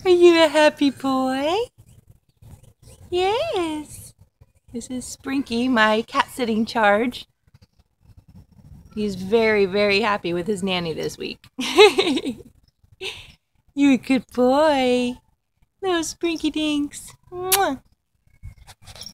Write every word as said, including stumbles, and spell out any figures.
Are you a happy boy? Yes. This is Sprinky, my cat-sitting charge. He's very, very happy with his nanny this week. You're a good boy. Little Sprinky Dinks. Mwah.